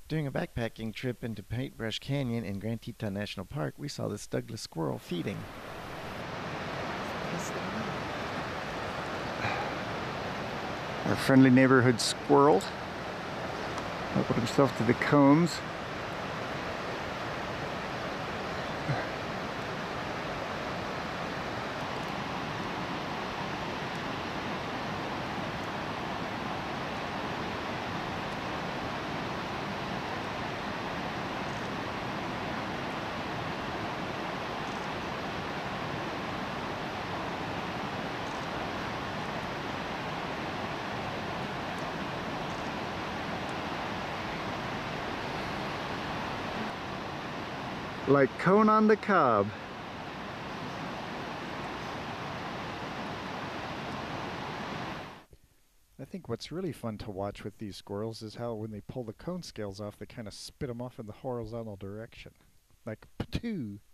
During a backpacking trip into Paintbrush Canyon in Grand Teton National Park, we saw this Douglas squirrel feeding. Our friendly neighborhood squirrel helping himself to the cones. Like cone on the cob. I think what's really fun to watch with these squirrels is how when they pull the cone scales off, they kind of spit them off in the horizontal direction. Like, patoo!